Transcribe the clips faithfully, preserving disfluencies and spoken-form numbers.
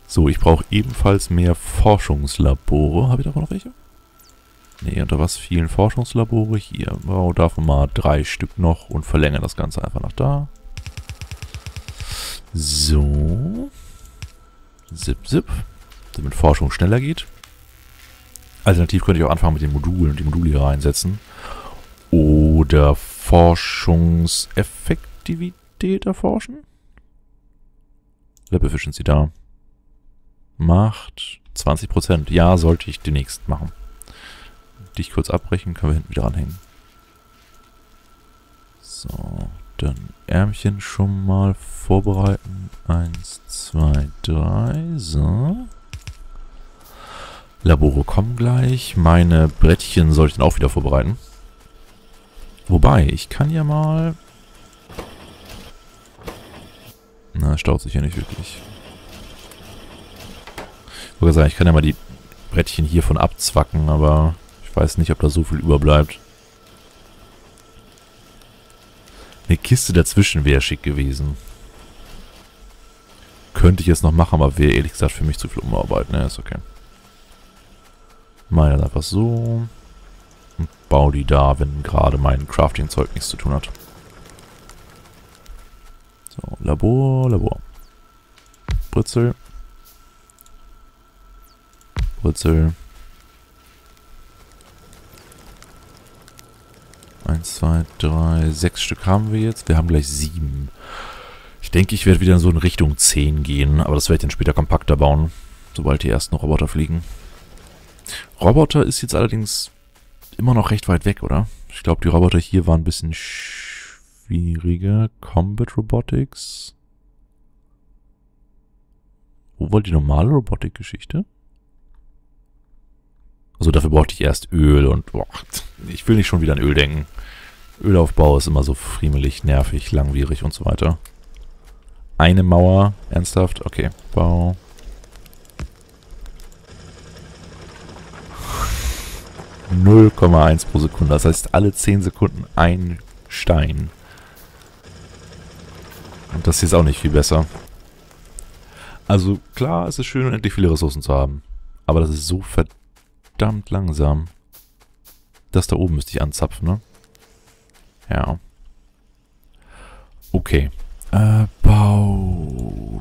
So, ich brauche ebenfalls mehr Forschungslabore. Habe ich davon noch welche? Ne, unter was vielen Forschungslabore? Hier, oh, davon mal drei Stück noch und verlängere das Ganze einfach nach da. So. Zip, zip. Damit Forschung schneller geht. Alternativ könnte ich auch anfangen mit den Modulen und die Module hier reinsetzen. Oder Forschungseffektivität erforschen. Lab Efficiency da. Macht zwanzig Prozent. Ja, sollte ich demnächst machen. Dich kurz abbrechen, können wir hinten wieder ranhängen. So, dann Ärmchen schon mal vorbereiten. Eins, zwei, drei. So. Labore kommen gleich. Meine Brettchen sollte ich dann auch wieder vorbereiten. Wobei, ich kann ja mal... Na, staut sich ja nicht wirklich. Ich wollte sagen, ich kann ja mal die Brettchen hiervon abzwacken, aber ich weiß nicht, ob da so viel überbleibt. Eine Kiste dazwischen wäre schick gewesen. Könnte ich jetzt noch machen, aber wäre ehrlich gesagt für mich zu viel Umarbeit. Ne, ist okay. Meine einfach so. Und baue die da, wenn gerade mein Crafting-Zeug nichts zu tun hat. So, Labor, Labor. Brützel. Brützel. Eins, zwei, drei, sechs Stück haben wir jetzt. Wir haben gleich sieben. Ich denke, ich werde wieder in so in Richtung zehn gehen, aber das werde ich dann später kompakter bauen, sobald die ersten Roboter fliegen. Roboter ist jetzt allerdings immer noch recht weit weg, oder? Ich glaube, die Roboter hier waren ein bisschen schwieriger. Combat Robotics. Wo war die normale Robotik-Geschichte? Also dafür brauchte ich erst Öl und boah, ich will nicht schon wieder an Öl denken. Ölaufbau ist immer so friemelig, nervig, langwierig und so weiter. Eine Mauer, ernsthaft? Okay, Bau. null Komma eins pro Sekunde, das heißt alle zehn Sekunden ein Stein. Und das hier ist auch nicht viel besser. Also klar, es ist schön, unendlich viele Ressourcen zu haben. Aber das ist so verdammt langsam. Das da oben müsste ich anzapfen, ne? Ja. Okay. Äh, Bau.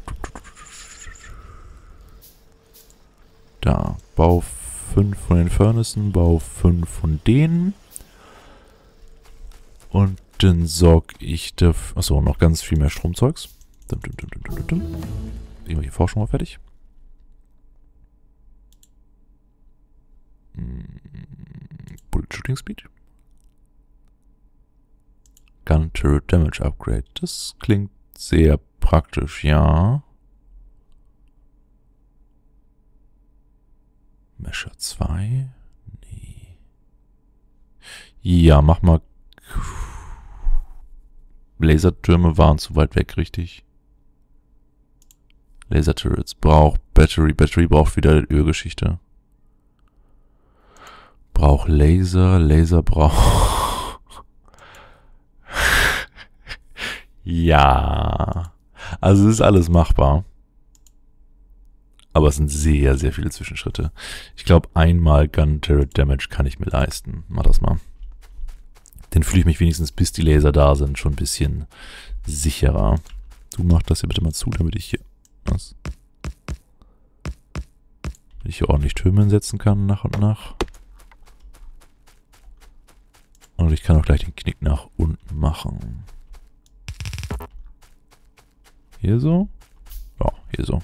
Da. Bau fünf von den Furnaces, Bau fünf von denen. Und dann sorge ich dafür... Achso, noch ganz viel mehr Stromzeugs. Dum, dum, dum, dum, dum, dum. Irgendwelche Forschung mal fertig. Bullet Shooting Speed. Gun Turret Damage Upgrade. Das klingt sehr praktisch, ja. Mesher zwei. Nee. Ja, mach mal. Lasertürme waren zu weit weg, richtig? Laser-Turrets braucht Battery. Battery braucht wieder Ölgeschichte. Braucht Laser. Laser braucht... Ja. Also es ist alles machbar. Aber es sind sehr, sehr viele Zwischenschritte. Ich glaube, einmal Gun Turret Damage kann ich mir leisten. Mach das mal. Dann fühle ich mich wenigstens, bis die Laser da sind, schon ein bisschen sicherer. Du mach das hier bitte mal zu, damit ich hier... Was? Damit ich hier ordentlich Türme setzen kann, nach und nach. Und ich kann auch gleich den Knick nach unten machen. Hier so? Ja, hier so.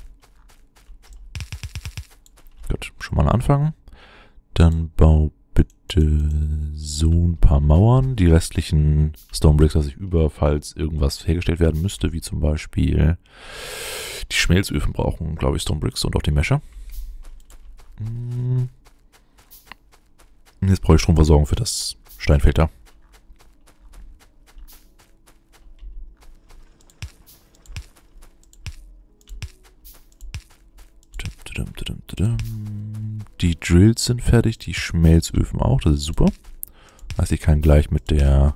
Gut, schon mal anfangen. Dann bau bitte so ein paar Mauern. Die restlichen Stonebricks lasse ich über, falls irgendwas hergestellt werden müsste, wie zum Beispiel die Schmelzöfen brauchen, glaube ich, Stonebricks und auch die Mesher. Und jetzt brauche ich Stromversorgung für das Steinfeld da. Die Drills sind fertig, die Schmelzöfen auch, das ist super. Das heißt, ich kann gleich mit der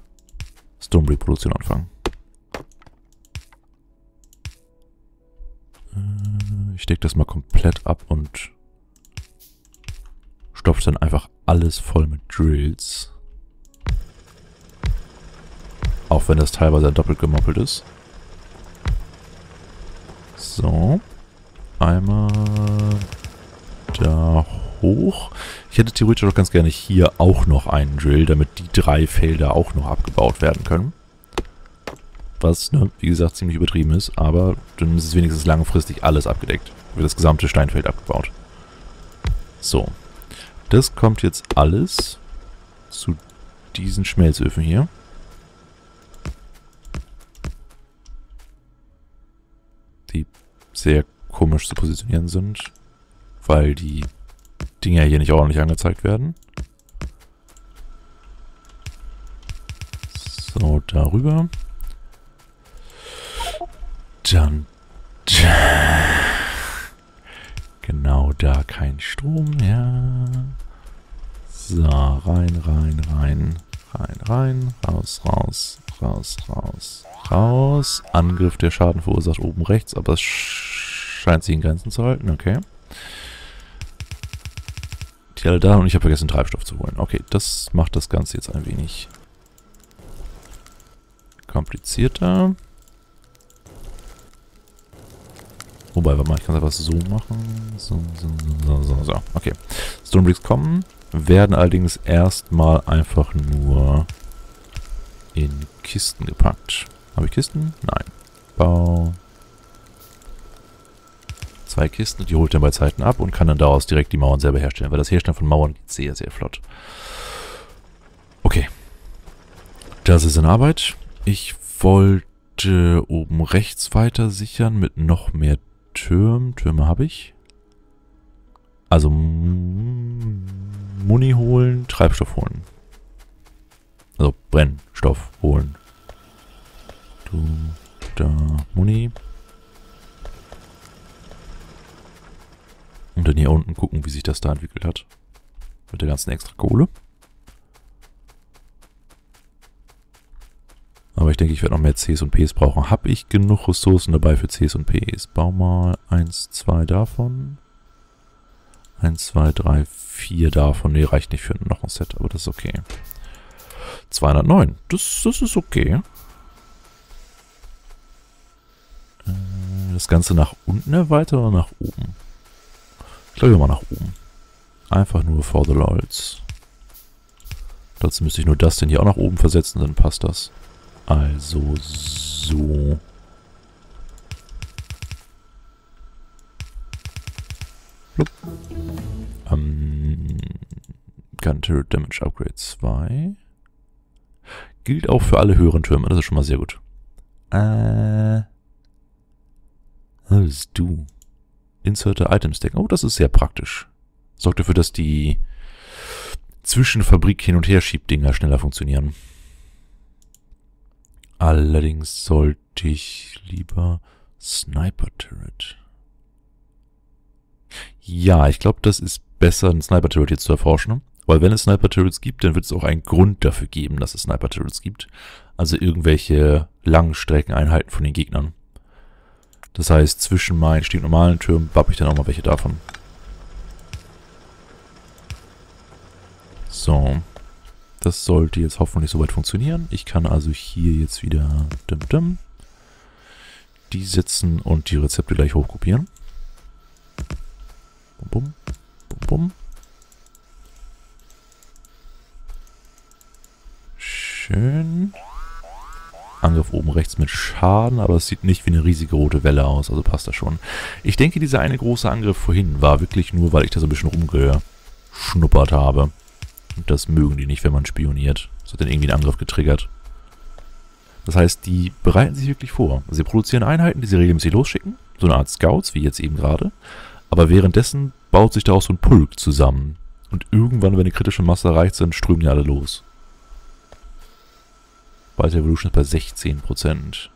Stonebrick-Produktion anfangen. Äh, ich decke das mal komplett ab und stopfe dann einfach alles voll mit Drills. Auch wenn das teilweise doppelt gemoppelt ist. So. Einmal da hoch. Ich hätte theoretisch auch ganz gerne hier auch noch einen Drill, damit die drei Felder auch noch abgebaut werden können. Was, ne, wie gesagt, ziemlich übertrieben ist, aber dann ist es wenigstens langfristig alles abgedeckt. Wird das gesamte Steinfeld abgebaut. So. Das kommt jetzt alles zu diesen Schmelzöfen hier. Die sehr komisch zu positionieren sind, weil die Dinger hier nicht ordentlich angezeigt werden. So, darüber. Dann genau da kein Strom, ja. So, rein, rein, rein, rein, rein, raus, raus, raus, raus, raus. Angriff, der Schaden verursacht, oben rechts, aber es scheint sich in Grenzen zu halten, okay. Die alle da und ich habe vergessen, Treibstoff zu holen. Okay, das macht das Ganze jetzt ein wenig komplizierter. Wobei, warte mal, ich kann es einfach so machen. So, so, so, so, so. Okay. Stonebricks kommen, werden allerdings erstmal einfach nur in Kisten gepackt. Habe ich Kisten? Nein. Bau. Zwei Kisten, die holt er bei Zeiten ab und kann dann daraus direkt die Mauern selber herstellen, weil das Herstellen von Mauern geht sehr, sehr flott. Okay. Das ist in Arbeit. Ich wollte oben rechts weiter sichern mit noch mehr Türmen. Türme habe ich. Also Muni holen, Treibstoff holen. Also Brennstoff holen. Du, da, Muni. Und dann hier unten gucken, wie sich das da entwickelt hat. Mit der ganzen extra Kohle. Aber ich denke, ich werde noch mehr Cs und Ps brauchen. Habe ich genug Ressourcen dabei für Cs und Ps? Bau mal eins, zwei davon. eins, zwei, drei, vier davon. Ne, reicht nicht für noch ein Set, aber das ist okay. zweihundertneun. Das, das ist okay. Das Ganze nach unten erweitern oder nach oben? Ich glaube, mal nach oben. Einfach nur for the lols. Dazu müsste ich nur das denn hier auch nach oben versetzen, dann passt das. Also so. Ähm, Gun Damage Upgrade zwei. Gilt auch für alle höheren Türme, das ist schon mal sehr gut. Äh. Was bist du? Insert Item Stack. Oh, das ist sehr praktisch. Sorgt dafür, dass die Zwischenfabrik hin und her Schiebdinger schneller funktionieren. Allerdings sollte ich lieber Sniper Turret. Ja, ich glaube, das ist besser, einen Sniper Turret jetzt zu erforschen. Weil wenn es Sniper Turrets gibt, dann wird es auch einen Grund dafür geben, dass es Sniper Turrets gibt. Also irgendwelche Langstreckeneinheiten von den Gegnern. Das heißt, zwischen meinen stinknormalen Türmen bappe ich dann auch mal welche davon. So. Das sollte jetzt hoffentlich soweit funktionieren. Ich kann also hier jetzt wieder dim, dim, die setzen und die Rezepte gleich hochkopieren. Bum, bum, bum, bum. Schön. Angriff oben rechts mit Schaden, aber es sieht nicht wie eine riesige rote Welle aus, also passt das schon. Ich denke, dieser eine große Angriff vorhin war wirklich nur, weil ich da so ein bisschen rumgeschnuppert habe. Und das mögen die nicht, wenn man spioniert. Das hat dann irgendwie einen Angriff getriggert. Das heißt, die bereiten sich wirklich vor. Sie produzieren Einheiten, die sie regelmäßig losschicken. So eine Art Scouts, wie jetzt eben gerade. Aber währenddessen baut sich da auch so ein Pulk zusammen. Und irgendwann, wenn die kritische Masse erreicht sind, strömen die alle los. Byte Evolution ist bei sechzehn Prozent.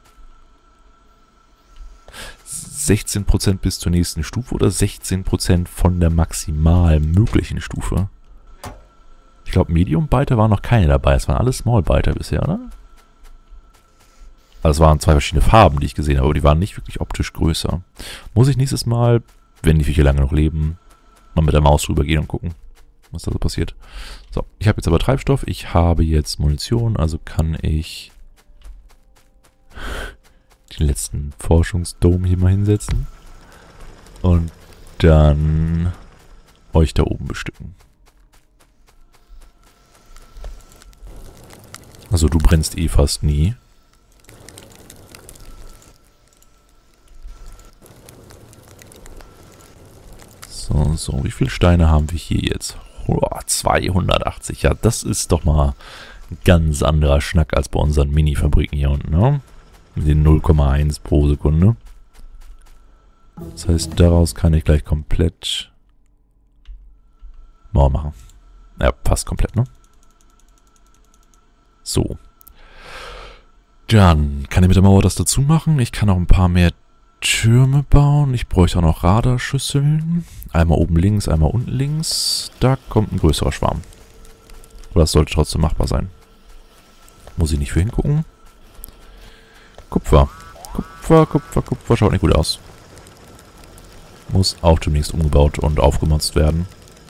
sechzehn Prozent bis zur nächsten Stufe oder sechzehn Prozent von der maximal möglichen Stufe? Ich glaube, Medium-Biter waren noch keine dabei. Es waren alles Small-Biter bisher, oder? Also es waren zwei verschiedene Farben, die ich gesehen habe, aber die waren nicht wirklich optisch größer. Muss ich nächstes Mal, wenn die Viecher lange noch leben, mal mit der Maus drüber gehen und gucken, was da so passiert. So, ich habe jetzt aber Treibstoff, ich habe jetzt Munition, also kann ich den letzten Forschungsdom hier mal hinsetzen und dann euch da oben bestücken. Also du brennst eh fast nie. So, so, wie viele Steine haben wir hier jetzt? Oh, zweihundertachtzig, ja, das ist doch mal ein ganz anderer Schnack als bei unseren Mini-Fabriken hier unten, ne? Mit den null Komma eins pro Sekunde. Das heißt, daraus kann ich gleich komplett Mauer machen. Ja, fast komplett, ne? So. Dann kann ich mit der Mauer das dazu machen. Ich kann auch ein paar mehr Türme bauen. Ich bräuchte auch noch Radarschüsseln. Einmal oben links, einmal unten links. Da kommt ein größerer Schwarm. Aber das sollte trotzdem machbar sein. Muss ich nicht für hingucken. Kupfer. Kupfer, Kupfer, Kupfer. Schaut nicht gut aus. Muss auch demnächst umgebaut und aufgemotzt werden.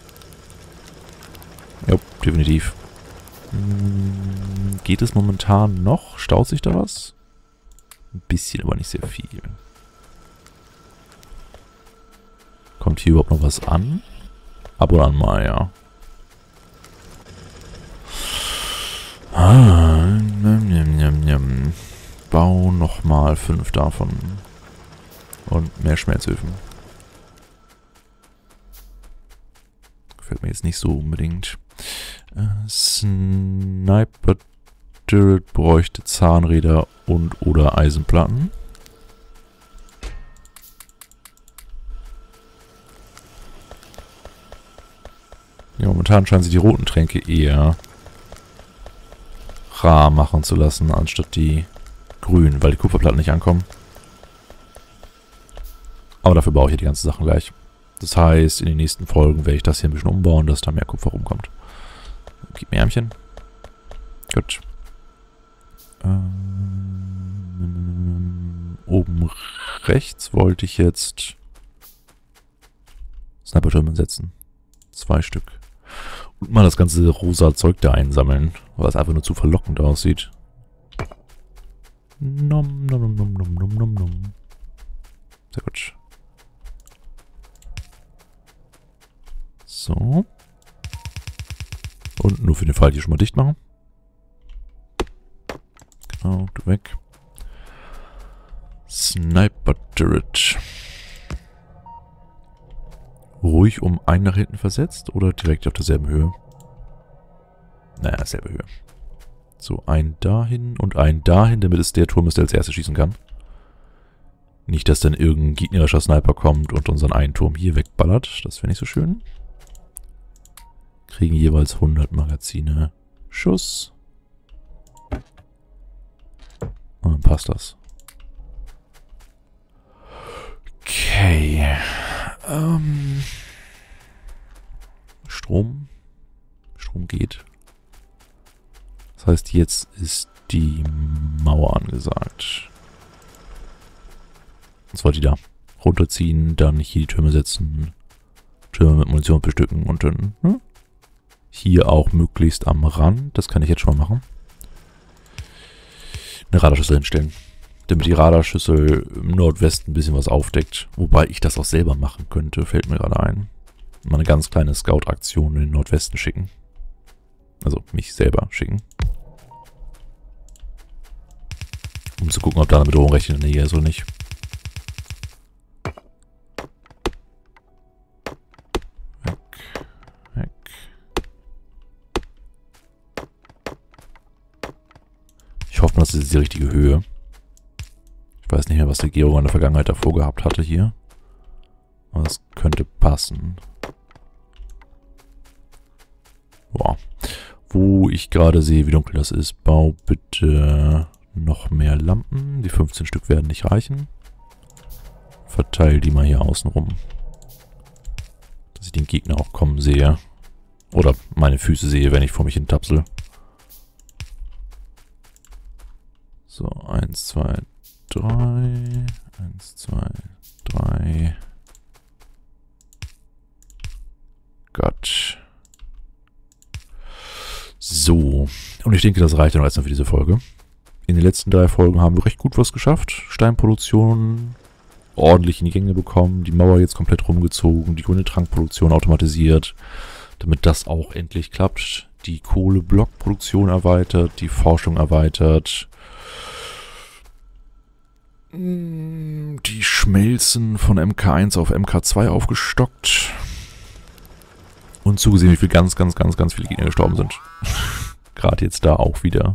Ja, definitiv. Hm, geht es momentan noch? Staut sich da was? Ein bisschen, aber nicht sehr viel. Kommt hier überhaupt noch was an? Ab und an mal, ja. Ah, njam, njam, njam. Bau nochmal fünf davon. Und mehr Schmelzöfen. Gefällt mir jetzt nicht so unbedingt. Äh, Sniper Turret bräuchte Zahnräder und oder Eisenplatten. Ja, momentan scheinen sie die roten Tränke eher rar machen zu lassen, anstatt die grünen, weil die Kupferplatten nicht ankommen. Aber dafür baue ich hier die ganzen Sachen gleich. Das heißt, in den nächsten Folgen werde ich das hier ein bisschen umbauen, dass da mehr Kupfer rumkommt. Gib mir Ärmchen. Gut. Ähm, oben rechts wollte ich jetzt Sniper-Türme setzen. Zwei Stück. Und mal das ganze rosa Zeug da einsammeln, weil es einfach nur zu verlockend aussieht. Nom, nom, nom, nom, nom, nom, nom. Sehr gut. So. Und nur für den Fall hier schon mal dicht machen. Genau, du weg. Sniper Turret. Ruhig um einen nach hinten versetzt oder direkt auf derselben Höhe? Naja, selbe Höhe. So, ein dahin und ein dahin, damit es der Turm ist, der als erstes schießen kann. Nicht, dass dann irgendein gegnerischer Sniper kommt und unseren einen Turm hier wegballert. Das wäre nicht so schön. Kriegen jeweils hundert Magazine Schuss. Und dann passt das. Okay. Ähm. Strom. Strom geht. Das heißt, jetzt ist die Mauer angesagt. Und zwar die da. Runterziehen, dann hier die Türme setzen. Türme mit Munition bestücken und dann hm? hier auch möglichst am Rand. Das kann ich jetzt schon mal machen. Eine Radarschüssel hinstellen. Damit die Radarschüssel im Nordwesten ein bisschen was aufdeckt. Wobei ich das auch selber machen könnte, fällt mir gerade ein. Mal eine ganz kleine Scout-Aktion in den Nordwesten schicken. Also mich selber schicken. Um zu gucken, ob da eine Bedrohung recht in der Nähe ist oder nicht. Weg. Weg. Ich hoffe mal, das ist die richtige Höhe. Ich weiß nicht mehr, was der Gero in der Vergangenheit davor gehabt hatte hier. Aber es könnte passen. Boah. Wo ich gerade sehe, wie dunkel das ist, bau bitte noch mehr Lampen. Die fünfzehn Stück werden nicht reichen. Verteile die mal hier außen rum. Dass ich den Gegner auch kommen sehe. Oder meine Füße sehe, wenn ich vor mich hin tapsel. So, eins, zwei, drei. eins, zwei, drei. Gott. So. Und ich denke, das reicht dann erstmal für diese Folge. In den letzten drei Folgen haben wir recht gut was geschafft. Steinproduktion ordentlich in die Gänge bekommen. Die Mauer jetzt komplett rumgezogen. Die grüne Trankproduktion automatisiert. Damit das auch endlich klappt. Die Kohleblockproduktion erweitert. Die Forschung erweitert. Die Schmelzen von M K eins auf M K zwei aufgestockt. Und zugesehen, wie viel ganz, ganz, ganz, ganz viele Gegner gestorben sind. Gerade jetzt da auch wieder.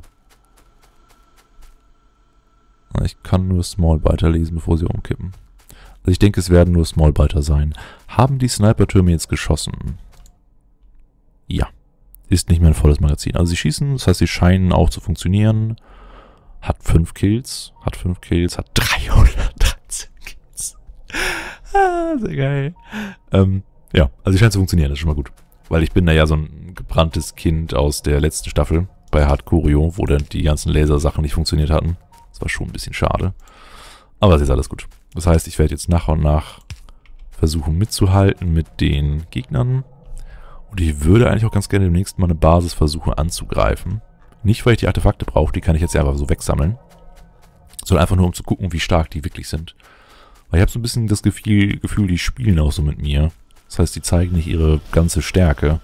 Ich kann nur Smallbiter lesen, bevor sie umkippen. Also ich denke, es werden nur Smallbiter sein. Haben die Sniper-Türme jetzt geschossen? Ja. Ist nicht mehr ein volles Magazin. Also sie schießen, das heißt, sie scheinen auch zu funktionieren. Hat fünf Kills. Hat fünf Kills. Hat dreihundertdreizehn Kills. Ah, sehr geil. Ähm... Ja, also sie scheint zu funktionieren, das ist schon mal gut. Weil ich bin da ja so ein gebranntes Kind aus der letzten Staffel bei Hardcore, wo dann die ganzen Lasersachen nicht funktioniert hatten. Das war schon ein bisschen schade. Aber es ist alles gut. Das heißt, ich werde jetzt nach und nach versuchen mitzuhalten mit den Gegnern. Und ich würde eigentlich auch ganz gerne demnächst mal eine Basis versuchen anzugreifen. Nicht, weil ich die Artefakte brauche, die kann ich jetzt einfach so wegsammeln. Sondern einfach nur, um zu gucken, wie stark die wirklich sind. Weil ich habe so ein bisschen das Gefühl, Gefühl, die spielen auch so mit mir. Das heißt, die zeigen nicht ihre ganze Stärke.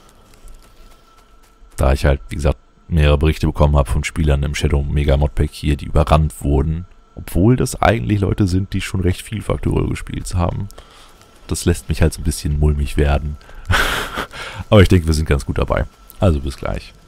Da ich halt, wie gesagt, mehrere Berichte bekommen habe von Spielern im Shadow Mega Modpack hier, die überrannt wurden. Obwohl das eigentlich Leute sind, die schon recht viel Factorio gespielt haben. Das lässt mich halt so ein bisschen mulmig werden. Aber ich denke, wir sind ganz gut dabei. Also bis gleich.